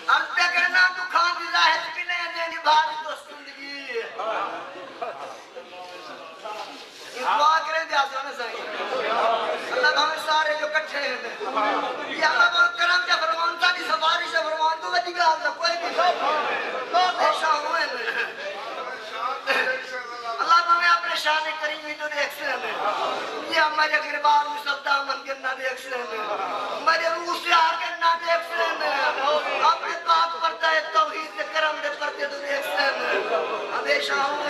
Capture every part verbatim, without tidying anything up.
عرض پہ کرنا دکھان دی ظاہر پلے دینی بھاری دوست زندگی دعا کریں دیا سے ہونے صحیح اللہ ہمیں سارے جو کٹھے ہیں یا اللہ وہ کرم جا فرمان تا دی سفارش فرمان تو وجی گال تا کوئی بھی ایشا ہوئے اللہ ہمیں اپنے شان کریم ہی تو دیکھ سے ہمیں یہ ہمارے گربار مصدہ من کرنا دیکھ سے ہمیں ہمارے روح سے آگے نہ دیکھ سے ہمیں اپنے پاک پردہ توحید سے کرم دے پردے تو دیکھ سے ہمیں ہمیشہ ہوئے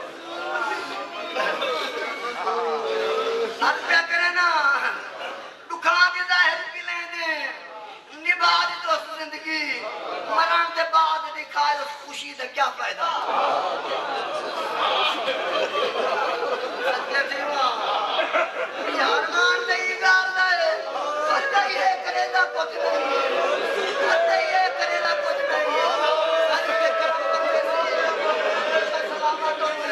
حد پہ کرے نا دکھان کی ظاہر بھی لیں دیں نباد دوست زندگی مران دے بعد دکھائے اس خوشی سے کیا فائدہ سچے دیوا یار مان نہیں گال دائے سچے یہ کرے دا کچھ نہیں سچے یہ کرے دا کچھ نہیں سچے کرم بندے سے سلامت ہوئے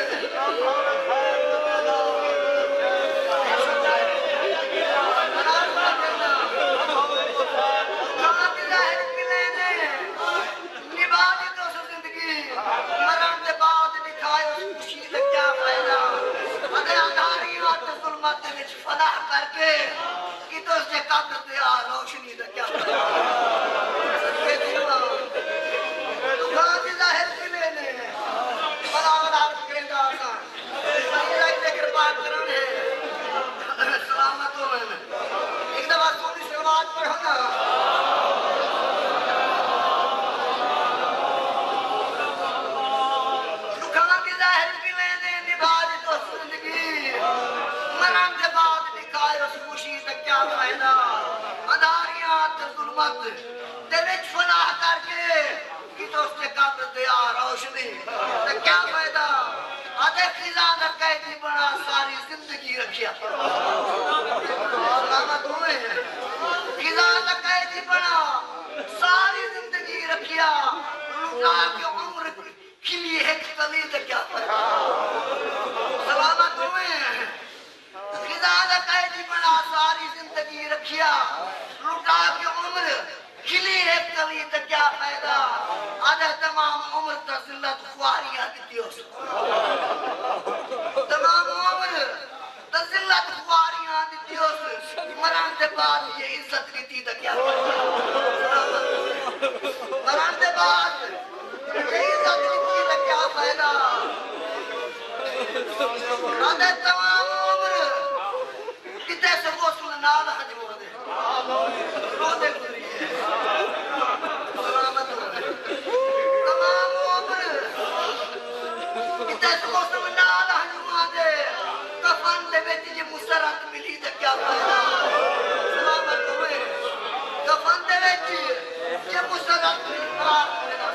فلاح کر کے کہ تو اس سے قبر دیا روشنی دا کیا یہ دیوا دکھان کی ظاہر بھی لینے بلا بلا کریں گا آسان صحیح رائے ذکر بات کرانے سلامت ہو میں ایک دفعہ سونی سے آواز پڑھو نا دکھان کی ظاہر بھی لینے نبھائی تو زندگی مران کے بعد نکائے اس خوشی سے کیا فائدہ اداریات ظلمت دلچ فلاح کر کے کہ تو اس نے قبر دیا روشنی تو کیا فائدہ آدھے خزان قیدی بڑا ساری زندگی رکھیا سلامت ہوئے ہیں خزان قیدی بڑا ساری زندگی رکھیا لٹا کے عمر کھلی ایک قلید کیا فائدہ سلامت ہوئے ہیں خزان قیدی بنا ساری زندگی رکھیا لٹا کی عمر کھلی ایک کلی تا کیا فائدہ آدھے تمام عمر تا ذلت خواریاں دیتی ہو سکتا تمام عمر تا ذلت خواریاں دیتی ہو سکتا مران دے بعد یہ عزت دیتی تا کیا فائدہ مران دے بعد یہ عزت دیتی تا کیا فائدہ آدھے تمام عمر کتے سے غسل نال حجم ہو دے رو دے گزری ہے سلامت ہو دے تمام عمر کتے سے غسل نال حجم ہو دے کفن دے بیٹی جی مسرت ملی دے کیا فائدہ سلامت ہوئے کفن دے بیٹی جی مسرت ملی قرار کرنا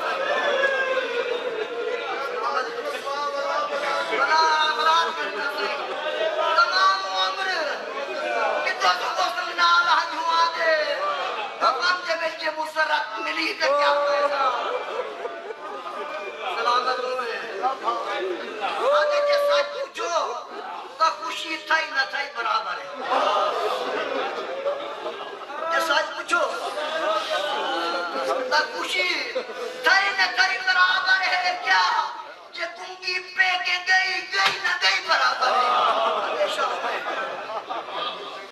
بلا قرار کرنا تمام عمر کتے سے غسل نال حجم ہو دے کفن دے بیٹی مسرت ملی دے کیا فائدہ سلامت ہوئے آدھے کے ساتھ پوچھو تو خوشی تھائی نہ تھائی برابر ہے یہ ساتھ پوچھو تو خوشی تھائی